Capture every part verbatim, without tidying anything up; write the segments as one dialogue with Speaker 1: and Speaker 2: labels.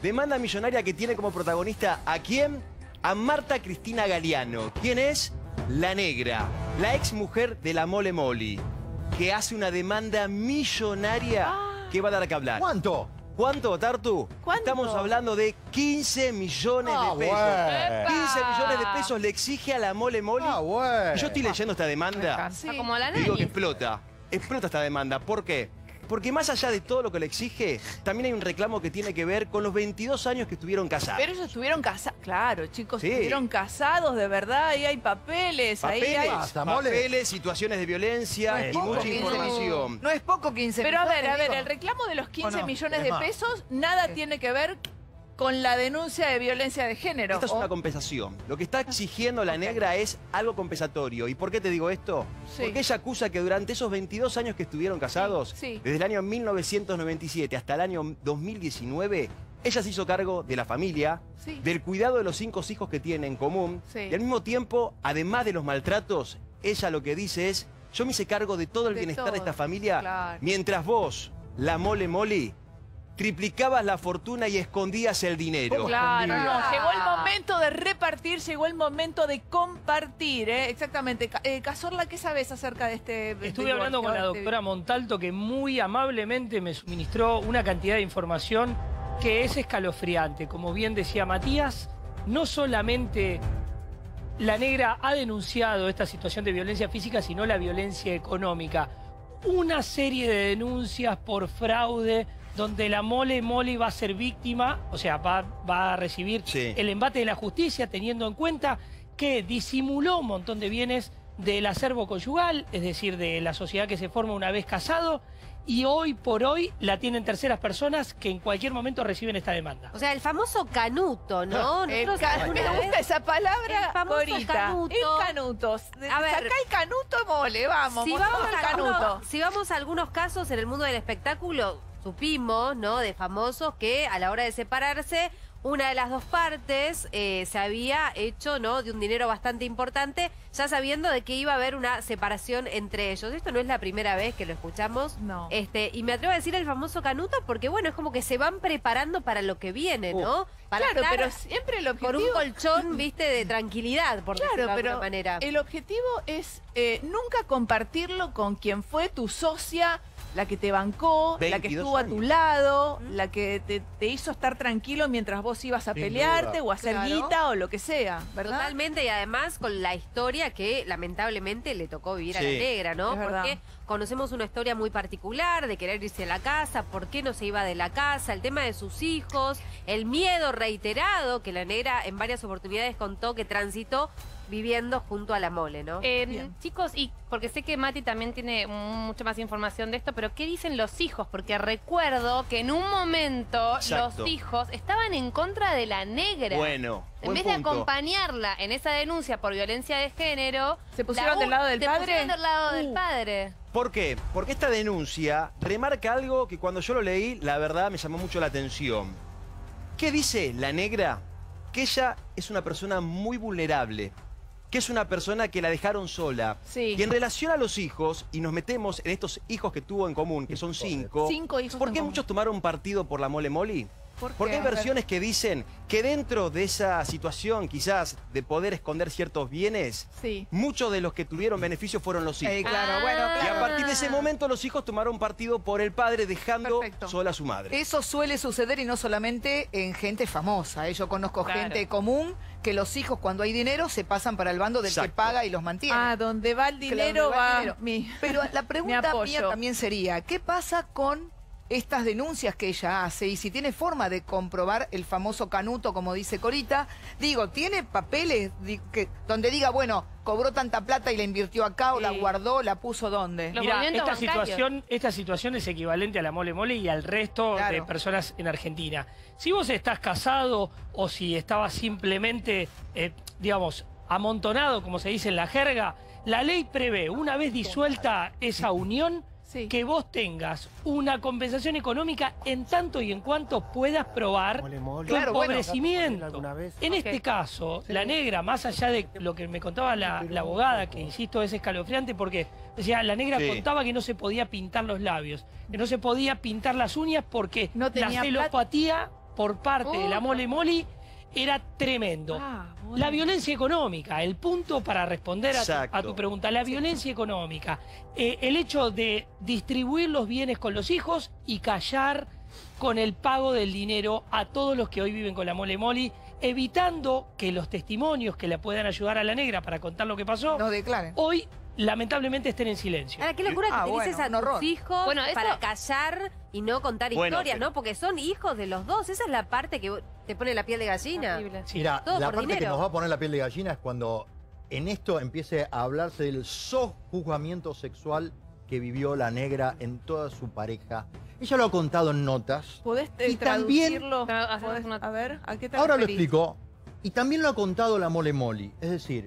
Speaker 1: Demanda millonaria que tiene como protagonista ¿a quién? A Marta Cristina Galeano. ¿Quién es? La Negra, la ex mujer de la Mole Mole, que hace una demanda millonaria ah. que va a dar que hablar.
Speaker 2: ¿Cuánto?
Speaker 1: ¿Cuánto, Tartu?
Speaker 3: ¿Cuánto?
Speaker 1: Estamos hablando de quince millones
Speaker 2: ah,
Speaker 1: de pesos.
Speaker 2: Bueno.
Speaker 1: quince millones de pesos le exige a la Mole Mole.
Speaker 2: Ah, bueno.
Speaker 1: Y yo estoy leyendo esta demanda.
Speaker 3: Sí.
Speaker 4: Como la
Speaker 1: Y digo
Speaker 4: nani.
Speaker 1: que explota. Explota esta demanda. ¿Por qué? Porque más allá de todo lo que le exige, también hay un reclamo que tiene que ver con los veintidós años que estuvieron casados.
Speaker 3: Pero ellos estuvieron casados, claro, chicos,
Speaker 1: Sí.
Speaker 3: estuvieron casados de verdad, ahí hay papeles,
Speaker 1: Papeles,
Speaker 3: ahí hay...
Speaker 2: Basta, Mole.
Speaker 1: papeles, situaciones de violencia
Speaker 3: No es
Speaker 1: y
Speaker 3: poco,
Speaker 1: mucha
Speaker 3: quince
Speaker 1: información.
Speaker 5: No es poco quince
Speaker 3: Pero a
Speaker 5: millones,
Speaker 3: ver, a ver,
Speaker 5: digo.
Speaker 3: el reclamo de los quince
Speaker 5: ¿O no?
Speaker 3: millones
Speaker 2: Es
Speaker 3: de
Speaker 2: más.
Speaker 3: pesos nada tiene que ver con la denuncia de violencia de género.
Speaker 1: Esta es
Speaker 3: ¿o?
Speaker 1: una compensación. Lo que está exigiendo la Negra es algo compensatorio. ¿Y por qué te digo esto?
Speaker 3: Sí.
Speaker 1: Porque ella acusa que durante esos veintidós años que estuvieron casados,
Speaker 3: Sí, sí.
Speaker 1: desde el año mil novecientos noventa y siete hasta el año dos mil diecinueve, ella se hizo cargo de la familia,
Speaker 3: Sí.
Speaker 1: del cuidado de los cinco hijos que tiene en común,
Speaker 3: Sí.
Speaker 1: y al mismo tiempo, además de los maltratos, ella lo que dice es, yo me hice cargo de todo el
Speaker 3: De
Speaker 1: bienestar
Speaker 3: todo.
Speaker 1: de esta familia,
Speaker 3: Claro.
Speaker 1: mientras vos, la Mole Mole, triplicabas la fortuna y escondías el dinero.
Speaker 3: Claro, no,
Speaker 5: Ah.
Speaker 3: llegó el momento de repartir, llegó el momento de compartir, ¿eh? Exactamente. Ca- Eh, Cazorla, ¿qué sabes acerca de este
Speaker 6: Estuve
Speaker 3: divorcio,
Speaker 6: hablando con la
Speaker 3: este-
Speaker 6: doctora Montalto, que muy amablemente me suministró una cantidad de información que es escalofriante. Como bien decía Matías, no solamente la Negra ha denunciado esta situación de violencia física, sino la violencia económica. Una serie de denuncias por fraude donde la Mole Mole va a ser víctima, o sea, va, va a recibir
Speaker 1: Sí.
Speaker 6: el embate de la justicia, teniendo en cuenta que disimuló un montón de bienes del acervo conyugal, es decir, de la sociedad que se forma una vez casado, y hoy por hoy la tienen terceras personas que en cualquier momento reciben esta demanda.
Speaker 4: O sea, el famoso canuto, ¿no?
Speaker 3: El
Speaker 4: Nosotros
Speaker 3: ca-
Speaker 4: alguna
Speaker 3: me
Speaker 4: vez-
Speaker 3: gusta esa palabra,
Speaker 4: El famoso
Speaker 3: Corita.
Speaker 4: canuto.
Speaker 3: El canuto.
Speaker 4: A ver.
Speaker 3: Sacá el canuto, Mole, vamos.
Speaker 4: Si
Speaker 3: mostrá
Speaker 4: vamos,
Speaker 3: el
Speaker 4: a
Speaker 3: canuto.
Speaker 4: algunos, si vamos a algunos casos en el mundo del espectáculo, supimos, ¿no? De famosos que a la hora de separarse, una de las dos partes eh, se había hecho, ¿no? De un dinero bastante importante, ya sabiendo de que iba a haber una separación entre ellos. Esto no es la primera vez que lo escuchamos.
Speaker 3: No.
Speaker 4: Este, y me atrevo a decir el famoso canuto porque, bueno, es como que se van preparando para lo que viene, ¿no? Para
Speaker 3: Claro,
Speaker 4: estar
Speaker 3: pero siempre el
Speaker 4: con
Speaker 3: objetivo...
Speaker 4: un colchón, viste, de tranquilidad, por
Speaker 3: Claro,
Speaker 4: decirlo de
Speaker 3: pero
Speaker 4: alguna manera.
Speaker 3: el objetivo es eh, nunca compartirlo con quien fue tu socia, la que te bancó, la que
Speaker 1: veintidós
Speaker 3: estuvo a tu
Speaker 1: años.
Speaker 3: lado, la que te, te hizo estar tranquilo mientras vos ibas a
Speaker 2: Sin
Speaker 3: pelearte
Speaker 2: duda.
Speaker 3: o a hacer
Speaker 5: Claro.
Speaker 3: guita o lo que sea, ¿verdad?
Speaker 4: Totalmente, y además con la historia que lamentablemente le tocó vivir a la
Speaker 1: Sí.
Speaker 4: Negra, ¿no?
Speaker 3: Es verdad.
Speaker 4: Porque conocemos una historia muy particular de querer irse a la casa, por qué no se iba de la casa, el tema de sus hijos, el miedo reiterado que la Negra en varias oportunidades contó que transitó viviendo junto a la Mole, ¿no?
Speaker 7: Eh,
Speaker 3: Bien.
Speaker 7: chicos, y porque sé que Mati también tiene mucha más información de esto, pero ¿qué dicen los hijos? Porque recuerdo que en un momento
Speaker 1: Exacto.
Speaker 7: los hijos estaban en contra de la Negra.
Speaker 1: Bueno,
Speaker 7: En
Speaker 1: buen
Speaker 7: vez de
Speaker 1: punto.
Speaker 7: acompañarla en esa denuncia por violencia de género,
Speaker 3: ¿Se pusieron
Speaker 7: la-
Speaker 3: del lado del
Speaker 7: se
Speaker 3: padre?
Speaker 7: pusieron del lado del
Speaker 3: Uh.
Speaker 7: padre.
Speaker 1: ¿Por qué? Porque esta denuncia remarca algo que cuando yo lo leí, la verdad me llamó mucho la atención. ¿Qué dice la Negra? Que ella es una persona muy vulnerable, que es una persona que la dejaron sola.
Speaker 3: Sí.
Speaker 1: Y en relación a los hijos, y nos metemos en estos hijos que tuvo en común, que son cinco,
Speaker 3: Cinco hijos
Speaker 1: ¿por
Speaker 3: en
Speaker 1: qué
Speaker 3: común.
Speaker 1: muchos tomaron partido por la Mole Mole?
Speaker 3: ¿Por qué?
Speaker 1: Porque hay
Speaker 3: A ver.
Speaker 1: versiones que dicen que dentro de esa situación quizás de poder esconder ciertos bienes,
Speaker 3: Sí.
Speaker 1: muchos de los que tuvieron beneficios fueron los hijos.
Speaker 5: Eh, claro, bueno,
Speaker 1: Y a
Speaker 5: claro.
Speaker 1: partir de ese momento los hijos tomaron partido por el padre, dejando
Speaker 3: Perfecto.
Speaker 1: sola a su madre.
Speaker 5: Eso suele suceder y no solamente en gente famosa. ¿eh? Yo conozco
Speaker 3: Claro.
Speaker 5: gente común que los hijos cuando hay dinero se pasan para el bando del que
Speaker 1: Exacto.
Speaker 5: paga y los mantiene.
Speaker 3: Ah, donde va el
Speaker 5: Claro,
Speaker 3: dinero
Speaker 5: donde va el
Speaker 3: va
Speaker 5: dinero.
Speaker 3: mi...
Speaker 5: Pero la
Speaker 3: Me
Speaker 5: pregunta
Speaker 3: apoyo.
Speaker 5: mía también sería, ¿qué pasa con estas denuncias que ella hace? Y si tiene forma de comprobar el famoso canuto, como dice Corita, digo, ¿tiene papeles di- que, donde diga, bueno, cobró tanta plata y la invirtió acá o la
Speaker 7: Sí.
Speaker 5: guardó, la puso dónde?
Speaker 7: Los
Speaker 6: Mira,
Speaker 7: movimientos
Speaker 6: esta
Speaker 7: bancarios.
Speaker 6: situación, esta situación es equivalente a la Mole Mole y al resto
Speaker 5: Claro.
Speaker 6: de personas en Argentina. Si vos estás casado o si estabas simplemente, eh, digamos, amontonado, como se dice en la jerga, la ley prevé, una vez disuelta esa unión,
Speaker 3: Sí.
Speaker 6: que vos tengas una compensación económica en tanto y en cuanto puedas probar
Speaker 2: Mole, mole.
Speaker 6: tu
Speaker 5: Claro, bueno.
Speaker 6: empobrecimiento.
Speaker 2: ¿Alguna vez?
Speaker 6: En
Speaker 7: Ok.
Speaker 6: este caso, la Negra, más allá de lo que me contaba la, la abogada, que insisto es escalofriante porque decía, la Negra
Speaker 1: Sí.
Speaker 6: contaba que no se podía pintar los labios, que no se podía pintar las uñas porque
Speaker 3: No tenía
Speaker 6: la celopatía por parte de la Mole Moli era tremendo.
Speaker 3: Ah, bueno.
Speaker 6: La violencia económica, el punto para responder a tu, a tu pregunta, la violencia económica, eh, el hecho de distribuir los bienes con los hijos y callar con el pago del dinero a todos los que hoy viven con la Mole Moli, evitando que los testimonios que le puedan ayudar a la negra para contar lo que pasó,
Speaker 5: No declaren.
Speaker 6: hoy lamentablemente estén en silencio.
Speaker 4: Ahora, qué locura
Speaker 5: Ah,
Speaker 4: que
Speaker 5: bueno,
Speaker 4: utilices
Speaker 5: un
Speaker 4: a
Speaker 5: horror.
Speaker 4: tus hijos
Speaker 7: Bueno, eso-
Speaker 4: para callar y no contar
Speaker 1: Bueno,
Speaker 4: historias,
Speaker 1: pero-
Speaker 4: ¿no? Porque son hijos de los dos. Esa es la parte que te pone la piel de gallina.
Speaker 7: Horrible.
Speaker 6: Sí.
Speaker 2: Mira,
Speaker 4: Todo
Speaker 2: la
Speaker 4: por
Speaker 2: parte que
Speaker 4: dinero.
Speaker 2: nos va a poner la piel de gallina es cuando en esto empiece a hablarse del sojuzgamiento sexual que vivió la negra en toda su pareja. Ella lo ha contado en notas.
Speaker 5: ¿Podés eh,
Speaker 2: Y también-
Speaker 5: traducirlo?
Speaker 7: Tra- hacer
Speaker 5: ¿Podés-
Speaker 7: una-
Speaker 5: A ver, ¿a qué te
Speaker 2: Ahora lo
Speaker 5: referís?
Speaker 2: explico. Y también lo ha contado la Mole Moli. Es decir,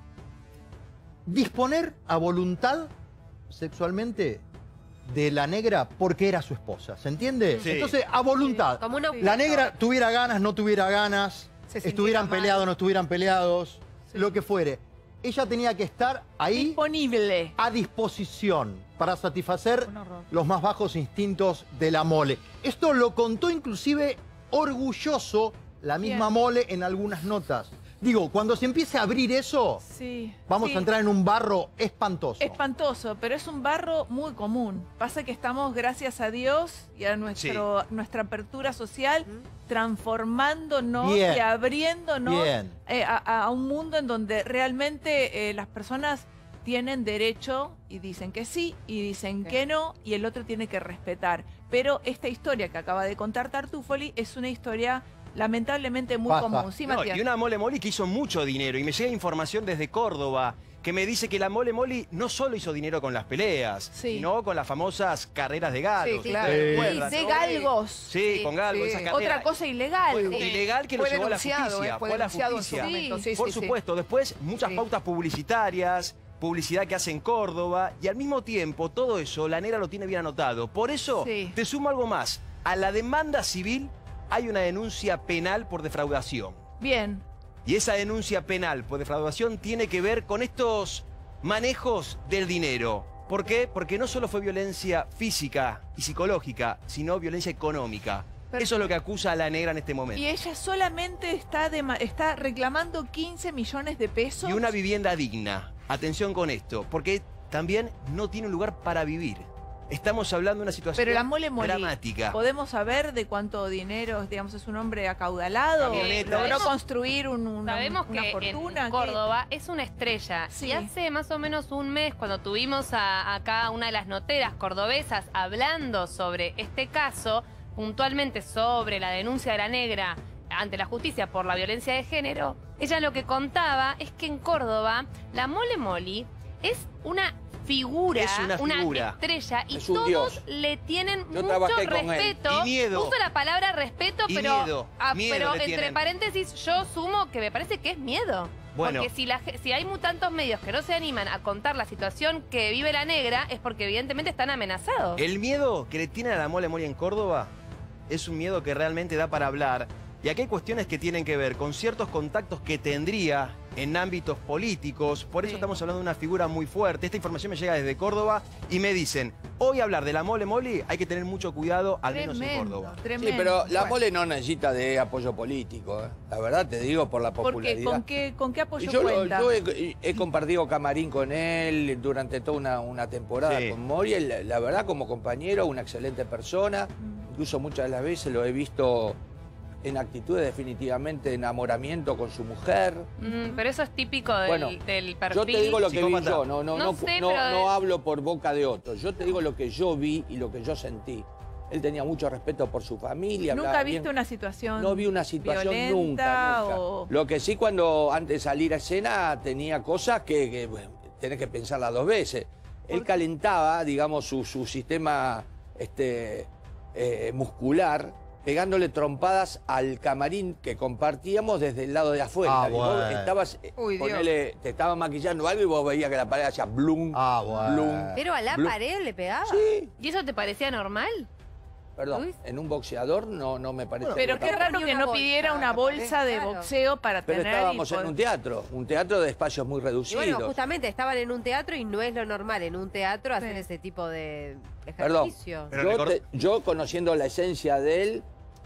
Speaker 2: disponer a voluntad sexualmente de la negra porque era su esposa. ¿Se entiende?
Speaker 1: Sí.
Speaker 2: Entonces, a voluntad.
Speaker 4: Como una
Speaker 2: La negra tuviera ganas, no tuviera ganas,
Speaker 5: Se sintiera
Speaker 2: estuvieran
Speaker 5: mal.
Speaker 2: peleados, no estuvieran peleados, lo que fuere. Ella tenía que estar ahí
Speaker 3: Disponible.
Speaker 2: a disposición para satisfacer
Speaker 5: Un horror.
Speaker 2: los más bajos instintos de la Mole. Esto lo contó inclusive orgulloso la misma
Speaker 3: Bien.
Speaker 2: Mole en algunas notas. Digo, cuando se empiece a abrir eso,
Speaker 3: Sí.
Speaker 2: vamos
Speaker 3: sí.
Speaker 2: a entrar en un barro espantoso.
Speaker 3: Espantoso, pero es un barro muy común. Pasa que estamos, gracias a Dios y a nuestro, nuestra apertura social, transformándonos
Speaker 2: Bien.
Speaker 3: y abriéndonos
Speaker 2: Bien.
Speaker 3: eh, a, a un mundo en donde realmente eh, las personas tienen derecho y dicen que sí y dicen
Speaker 5: Sí.
Speaker 3: que no y el otro tiene que respetar. Pero esta historia que acaba de contar Tartufoli es una historia lamentablemente muy
Speaker 2: Pasa.
Speaker 3: común. Sí,
Speaker 1: No,
Speaker 3: Matías.
Speaker 1: y una Mole Moli que hizo mucho dinero. Y me llega información desde Córdoba que me dice que la Mole Moli no solo hizo dinero con las peleas,
Speaker 3: Sí.
Speaker 1: sino con las famosas carreras de gatos.
Speaker 5: Sí, claro.
Speaker 1: ¿Ustedes
Speaker 2: Sí.
Speaker 1: recuerdan,
Speaker 3: de
Speaker 1: no?
Speaker 3: galgos.
Speaker 1: Sí, con galgos,
Speaker 5: sí.
Speaker 1: esa carrera.
Speaker 3: Otra cosa ilegal.
Speaker 1: Fue
Speaker 3: Sí.
Speaker 1: ilegal que lo
Speaker 5: Fue
Speaker 1: llevó a la
Speaker 5: denunciado,
Speaker 1: justicia.
Speaker 5: eh, fue
Speaker 1: fue a la
Speaker 5: denunciado en su
Speaker 1: justicia.
Speaker 5: momento. Sí,
Speaker 1: Por
Speaker 5: sí, sí.
Speaker 1: supuesto, después muchas
Speaker 3: Sí.
Speaker 1: pautas publicitarias, publicidad que hace en Córdoba, y al mismo tiempo todo eso la negra lo tiene bien anotado. Por eso
Speaker 3: Sí.
Speaker 1: te sumo algo más. A la demanda civil hay una denuncia penal por defraudación.
Speaker 3: Bien.
Speaker 1: Y esa denuncia penal por defraudación tiene que ver con estos manejos del dinero. ¿Por qué? Porque no solo fue violencia física y psicológica, sino violencia económica. Eso es lo que acusa a la negra en este momento.
Speaker 3: Y ella solamente está, dema- está reclamando quince millones de pesos.
Speaker 1: Y una vivienda digna. Atención con esto, porque también no tiene un lugar para vivir. Estamos hablando de una situación
Speaker 3: Pero la Mole Moli,
Speaker 1: dramática.
Speaker 3: ¿podemos saber de cuánto dinero, digamos, es un hombre acaudalado?
Speaker 1: Camionetas.
Speaker 3: ¿Logró construir un- una,
Speaker 7: Sabemos
Speaker 3: una
Speaker 7: que
Speaker 3: fortuna?
Speaker 7: en
Speaker 3: ¿Qué?
Speaker 7: Córdoba es una estrella.
Speaker 3: Sí.
Speaker 7: Y hace más o menos un mes, cuando tuvimos a, acá una de las noteras cordobesas hablando sobre este caso, puntualmente sobre la denuncia de la negra ante la justicia por la violencia de género, ella lo que contaba es que en Córdoba la Mole Moli es una figura,
Speaker 1: Es una figura.
Speaker 7: estrella, y
Speaker 8: Es un
Speaker 7: todos
Speaker 8: dios.
Speaker 7: le tienen
Speaker 8: Yo
Speaker 7: mucho
Speaker 8: trabajé con él.
Speaker 7: respeto.
Speaker 1: Y miedo.
Speaker 7: Uso la palabra respeto,
Speaker 1: Y
Speaker 7: pero,
Speaker 1: miedo.
Speaker 7: ah,
Speaker 1: Miedo
Speaker 7: pero
Speaker 1: le
Speaker 7: entre
Speaker 1: tienen.
Speaker 7: paréntesis yo sumo que me parece que es miedo.
Speaker 1: Bueno.
Speaker 7: Porque si, la, ge- si hay mu- tantos medios que no se animan a contar la situación que vive la negra, es porque evidentemente están amenazados.
Speaker 1: El miedo que le tienen a la Mole Moli en Córdoba es un miedo que realmente da para hablar. Y aquí hay cuestiones que tienen que ver con ciertos contactos que tendría en ámbitos políticos. Por eso
Speaker 3: Sí.
Speaker 1: estamos hablando de una figura muy fuerte. Esta información me llega desde Córdoba y me dicen, hoy hablar de la Mole Moli hay que tener mucho cuidado, al menos en
Speaker 3: Tremendo,
Speaker 1: Córdoba.
Speaker 3: tremendo.
Speaker 8: Sí, pero la
Speaker 3: Bueno,
Speaker 8: Mole no necesita de apoyo político, ¿eh? La verdad te digo por la
Speaker 3: ¿por qué?
Speaker 8: popularidad.
Speaker 3: ¿Con qué, con qué
Speaker 8: Y
Speaker 3: apoyo
Speaker 8: yo lo-
Speaker 3: cuenta?
Speaker 8: yo he, he compartido camarín con él durante toda una, una temporada
Speaker 1: Sí.
Speaker 8: con Mori. La, la verdad, como compañero, una excelente persona.
Speaker 3: Mm.
Speaker 8: Incluso muchas de las veces lo he visto en actitudes definitivamente de enamoramiento con su mujer.
Speaker 7: Mm, pero eso es típico del,
Speaker 8: Bueno,
Speaker 7: del perfil.
Speaker 8: Yo te digo lo que vi
Speaker 1: Psicópata.
Speaker 8: yo, no, no,
Speaker 7: No
Speaker 8: no,
Speaker 7: sé,
Speaker 8: no-
Speaker 7: pero-
Speaker 8: no hablo por boca de otros. Yo te digo lo que yo vi y lo que yo sentí. Él tenía mucho respeto por su familia.
Speaker 3: ¿Nunca
Speaker 8: hablaba
Speaker 3: viste
Speaker 8: bien.
Speaker 3: una situación
Speaker 8: No vi una situación
Speaker 3: violenta
Speaker 8: nunca, nunca.
Speaker 3: o-
Speaker 8: Lo que sí, cuando antes de salir a escena tenía cosas que, que, bueno, tenés que pensarlas dos veces. Él calentaba, digamos, su, su sistema este, eh, muscular, pegándole trompadas al camarín que compartíamos desde el lado de afuera.
Speaker 2: Ah,
Speaker 8: Y vos
Speaker 2: bueno.
Speaker 8: estabas, eh,
Speaker 5: Uy, Dios.
Speaker 8: ponele, te estaban maquillando algo y vos veías que la pared hacía blum,
Speaker 2: Ah, bueno.
Speaker 8: blum.
Speaker 4: Pero a la
Speaker 8: Blum.
Speaker 4: pared le pegaba.
Speaker 8: Sí,
Speaker 7: ¿Y eso te parecía normal?
Speaker 8: perdón,
Speaker 7: Luis.
Speaker 8: en un boxeador no, no me parece.
Speaker 3: Pero qué raro
Speaker 4: Ponía
Speaker 3: que
Speaker 4: una
Speaker 3: no
Speaker 4: bolsa,
Speaker 3: pidiera una
Speaker 4: capaz,
Speaker 3: bolsa de
Speaker 4: claro.
Speaker 3: boxeo para
Speaker 8: Pero
Speaker 3: tener... y
Speaker 8: estábamos en
Speaker 3: poder-
Speaker 8: un teatro, un teatro de espacios muy
Speaker 4: Y
Speaker 8: reducidos.
Speaker 4: bueno, justamente estaban en un teatro y no es lo normal en un teatro hacer
Speaker 3: Sí.
Speaker 4: ese tipo de
Speaker 8: Perdón.
Speaker 4: ejercicio.
Speaker 1: Pero
Speaker 8: Yo,
Speaker 1: record-
Speaker 8: te- yo conociendo la esencia de él,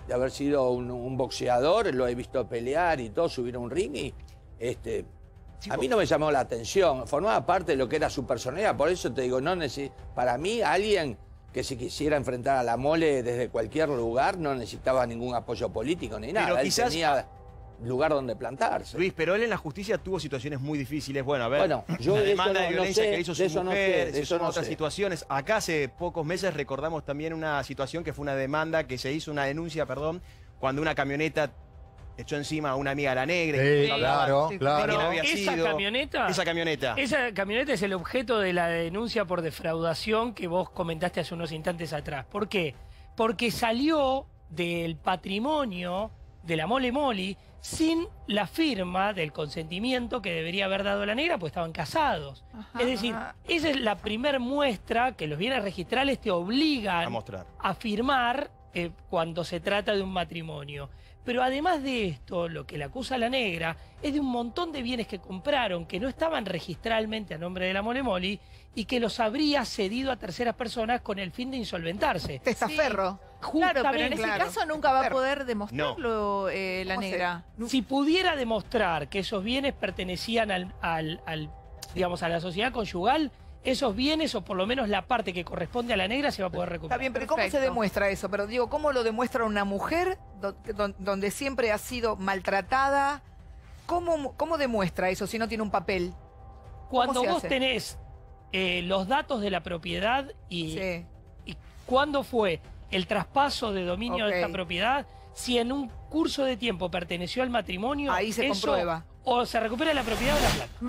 Speaker 8: de haber sido un, un boxeador, lo he visto pelear y todo, subir a un ring y este, a mí no me llamó la atención, formaba parte de lo que era su personalidad, por eso te digo, no neces- para mí alguien que si quisiera enfrentar a la Mole desde cualquier lugar no necesitaba ningún apoyo político ni nada,
Speaker 1: Pero
Speaker 8: él
Speaker 1: quizás-
Speaker 8: tenía lugar donde plantarse.
Speaker 1: Luis, pero él en la justicia tuvo situaciones muy difíciles. Bueno, a ver,
Speaker 8: Bueno, yo
Speaker 1: la
Speaker 8: de eso
Speaker 1: demanda
Speaker 8: no-
Speaker 1: de
Speaker 8: no
Speaker 1: violencia
Speaker 8: sé,
Speaker 1: que hizo
Speaker 8: de
Speaker 1: su
Speaker 8: eso no sé,
Speaker 1: mujer,
Speaker 8: de
Speaker 1: se
Speaker 8: eso
Speaker 1: suman
Speaker 8: no
Speaker 1: otras
Speaker 8: sé.
Speaker 1: situaciones. Acá hace pocos meses recordamos también una situación que fue una demanda, que se hizo una denuncia, perdón, cuando una camioneta echó encima a una amiga de la negra.
Speaker 2: Sí,
Speaker 1: y hablaban
Speaker 2: claro,
Speaker 1: de
Speaker 2: claro.
Speaker 1: quién había
Speaker 6: Esa
Speaker 1: sido.
Speaker 6: camioneta-
Speaker 1: Esa camioneta.
Speaker 6: Esa camioneta es el objeto de la denuncia por defraudación que vos comentaste hace unos instantes atrás. ¿Por qué? Porque salió del patrimonio de la Mole Moli sin la firma del consentimiento que debería haber dado la negra, pues estaban casados.
Speaker 3: Ajá,
Speaker 6: Es decir,
Speaker 3: ajá.
Speaker 6: esa es la primer muestra que los bienes registrales te obligan
Speaker 1: A mostrar.
Speaker 6: a firmar eh, cuando se trata de un matrimonio. Pero además de esto, lo que le acusa a la negra es de un montón de bienes que compraron que no estaban registralmente a nombre de la Mole Moli y que los habría cedido a terceras personas con el fin de insolventarse.
Speaker 5: Testaferro.
Speaker 3: Claro, pero en
Speaker 6: Justamente,
Speaker 3: ese
Speaker 5: claro.
Speaker 3: caso nunca va a
Speaker 5: Pero-
Speaker 3: poder demostrarlo eh, la
Speaker 5: ¿Cómo se-
Speaker 3: negra.
Speaker 6: si pudiera demostrar que esos bienes pertenecían al, al- al, digamos, a la sociedad conyugal, esos bienes, o por lo menos la parte que corresponde a la negra, se va a poder
Speaker 5: Está
Speaker 6: recuperar.
Speaker 5: bien, pero ¿cómo se
Speaker 3: Perfecto.
Speaker 5: demuestra eso? Pero digo, ¿cómo lo demuestra una mujer do- don- donde siempre ha sido maltratada? ¿Cómo, cómo demuestra eso si no tiene un papel?
Speaker 6: Cuando
Speaker 5: se
Speaker 6: vos
Speaker 5: hace?
Speaker 6: tenés eh, los datos de la propiedad y,
Speaker 5: Sí.
Speaker 6: y cuándo fue el traspaso de dominio
Speaker 5: Ok.
Speaker 6: de esta propiedad, si en un curso de tiempo perteneció al matrimonio,
Speaker 5: Ahí se
Speaker 6: eso
Speaker 5: comprueba.
Speaker 6: o se recupera la propiedad o la plata.